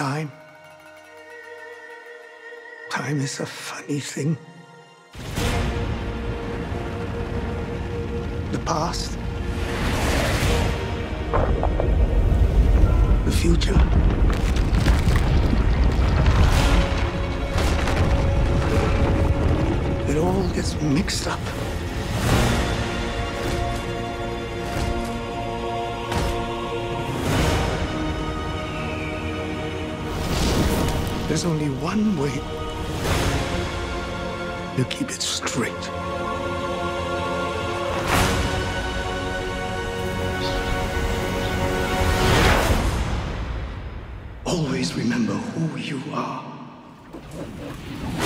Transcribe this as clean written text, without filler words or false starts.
Time is a funny thing. The past, the future, it all gets mixed up. There's only one way to keep it straight. Always remember who you are.